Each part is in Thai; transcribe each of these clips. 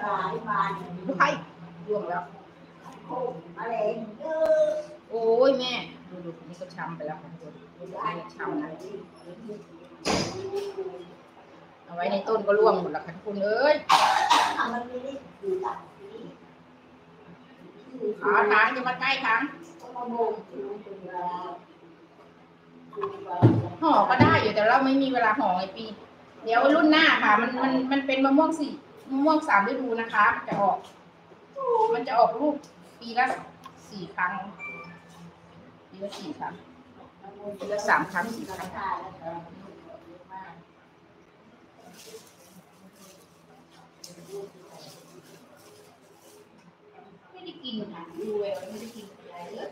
ไข่ร่วงแล้วโอ้ยแม่ดูนี่ก็ช้ำไปแล้วค่ะทุกคนช้ำนะเอาไว้ในต้นก็ร่วงหมดแล้วค่ะทุกคนเอ้ยขาทางจะมาใกล้ทางห่อก็ได้อยู่แต่เราไม่มีเวลาห่อไงปีเดี๋ยวรุ่นหน้าค่ะมันเป็นมะม่วง3 ฤดูนะคะมันจะออกลูกปีละ4 ครั้งปีละ4 ครั้งปีละ3 ครั้ง4 ครั้งไม่ได้กินค่ะดูเวลไม่ได้กินอะไรเลย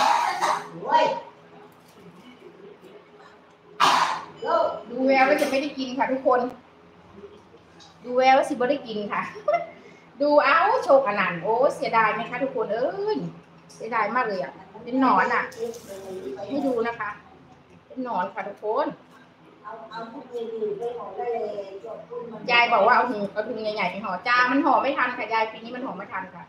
ดูแววแล้วจะไม่ได้กินค่ะทุกคนดูแววแล้วสิไม่ได้กินค่ะดูเอาโชคอนันต์โอ้เสียดายไหมคะทุกคนเอ้ยเสียดายมากเลยอ่ะเป็นหนอนอ่ะให้ดูนะคะเป็นหนอนค่ะทุกคนยายบอกว่าเอาถุงใหญ่ๆไปห่อจ้ามันห่อไม่ทันค่ะยายปีนี้มันห่อไม่ทันค่ะ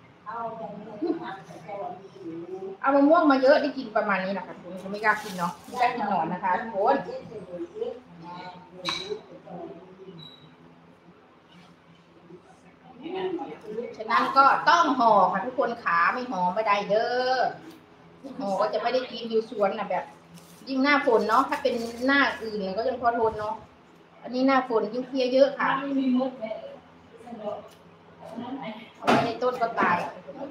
เอามะม่วงมาเยอะได้กินประมาณนี้แหละค่ะทุกคนไม่กล้ากินเนาะไม่กล้ากินหนอนนะคะทุกคนฉะนั้นก็ต้องห่อค่ะทุกคนขาไม่ห่อไม่ได้เด้อห่อก็จะไม่ได้กินอยู่สวนนะแบบยิ่งหน้าฝนเนาะถ้าเป็นหน้าอื่นก็ยังพอทนเนาะอันนี้หน้าฝนยิ่งเพลี้ยเยอะค่ะเอาไว้ในต้นก็ตาย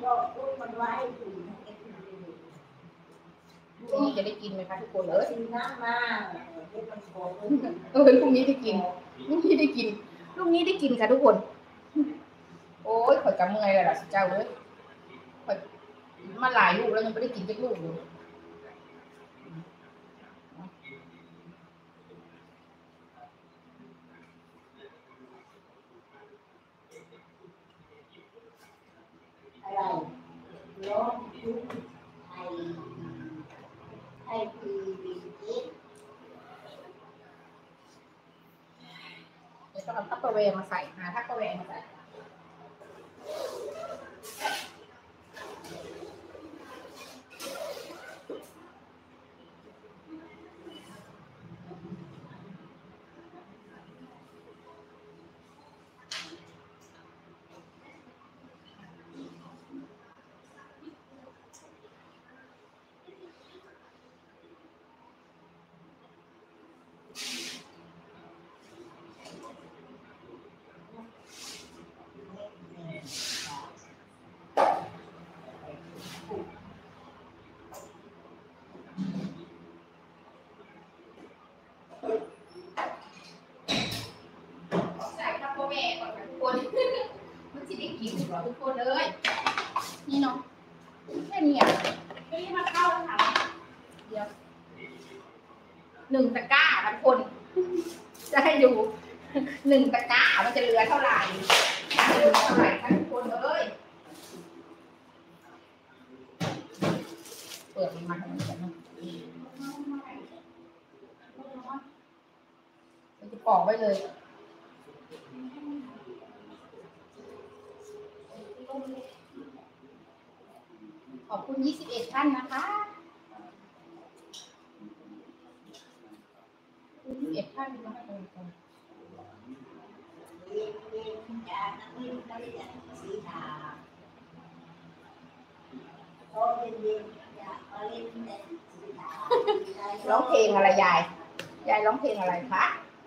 พรุ่งนี้จะได้กินไหมคะทุกคนพรุ่งนี้ได้กินพรุ่งนี้ได้กินพรุ่งนี้ได้กินค่ะทุกคนโอ้ยข่อยกำเมื่อยเลยล่ะเจ้าเลยข่อยมาหลายลูกแล้วยังไม่ได้กินสักลูกเลยต้องเอาทัพเปอร์แวร์มาใส่หาทัพเปอร์แวร์มาใส่แม่ก่อนทุกคนมันจะได้กินหรอทุกคนเลยนี่เนาะแค่นี้อ่ะไม่ได้มาเข้าแล้วค่ะเดี๋ยว1 ตะกร้าทุกคนจะให้ดู1 ตะกร้ามันจะเหลือเท่าไหร่ทุกคนเลยเปิดมันมันจะปอกไว้เลยขอบคุณ21 ท่านนะคะ21 ท่านมาให้เลยค่ะร้องเพลงอะไรยายร้องเพลงอะไรคะ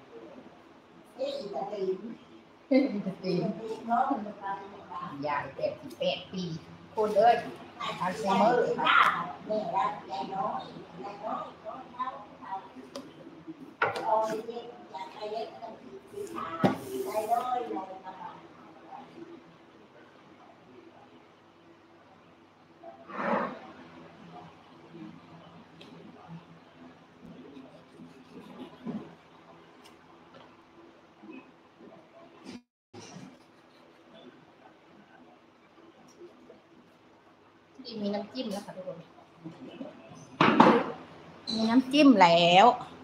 ยาย88 ปีคนเดินอัลไซเมอร์มีน้ำจิ้มแล้วค่ะทุกคนมีน้ำจิ้มแล้ว